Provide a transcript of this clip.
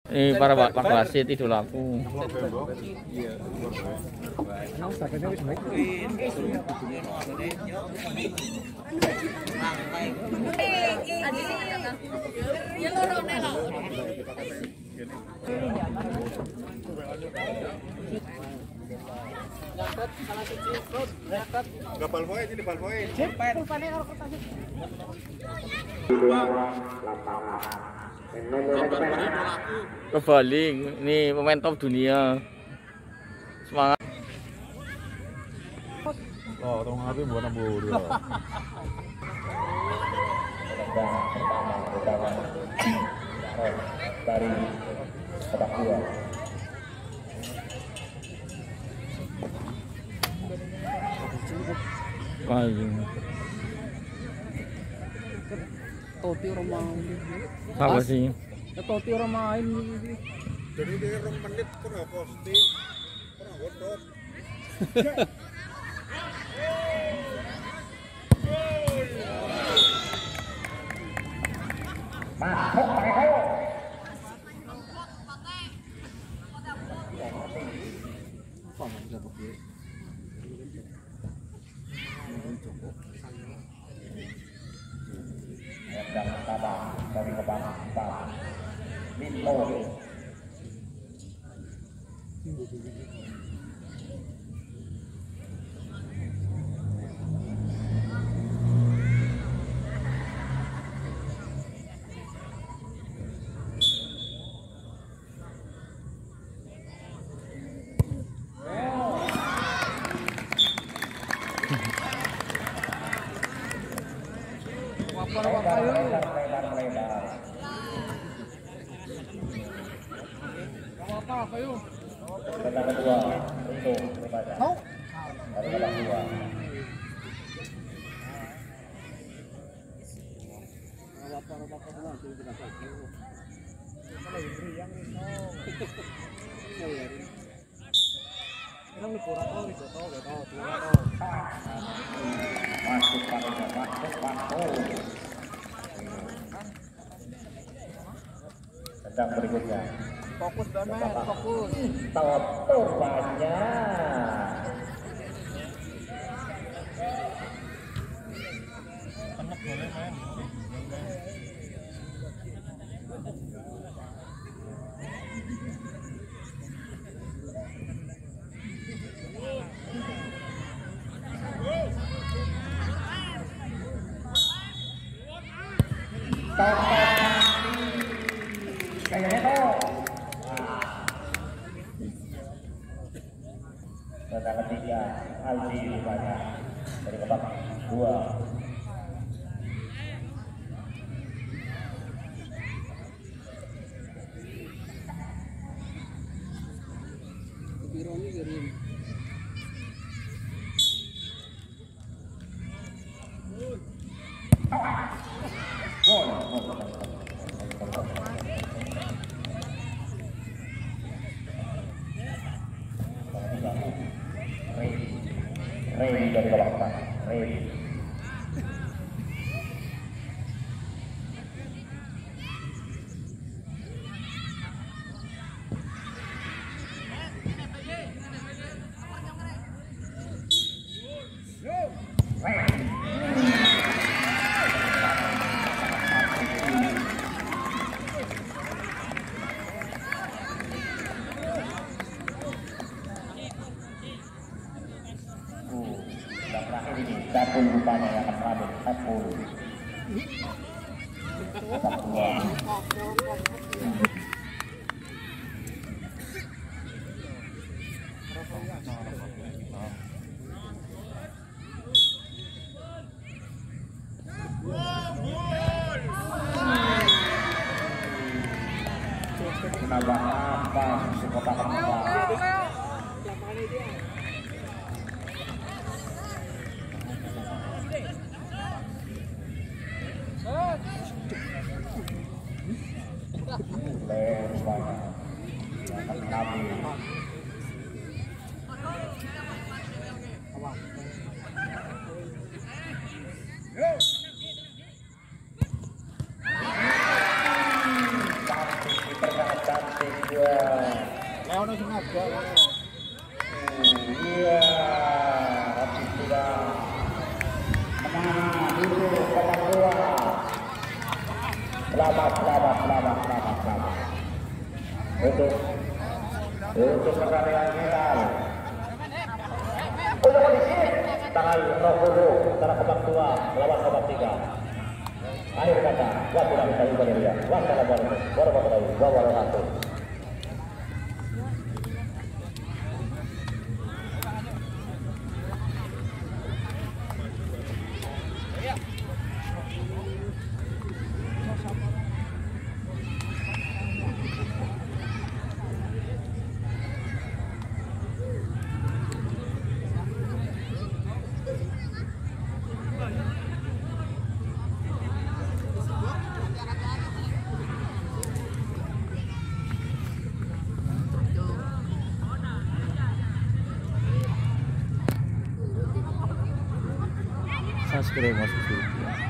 Ini para pak wasit idolaku. Gak balpoin ini balpoin. Kembali, ini pemain top dunia. Semangat. Oh, tolong hati buat nambah dua. Dari kotak dua. Ayo. Toti orang main. Apa sih? Toti orang main. Jadi dia 2 menit pernah posting, pernah godot. Yang pertama dari kebang 4 Mito. Tendang kedua Rito berbahaya dari kebang 2. Masuk paruhnya, masuk paruh. Tendang berikutnya. Fokus Donet, fokus. Toto banyak. Kayaknya tuh. Tendang ketiga Aldi banyak dari kebak 2. Bironi kirim. Rey dari kebak 4. Rey. Dan terakhir ini Sapul rupanya yang akan melamut Sapul. Menambah apa si kotak kembang. Cantik Iya. Leono sing ngajak. Iya. Tapi sudah menang itu babak kedua. Selamat. Untuk pertandingan final. Untuk kondisi tanggal 20 antara babak 2 melawan babak 3. Akhir kata, wassalamualaikum warahmatullahi wabarakatuh. Subscribe masuk surga.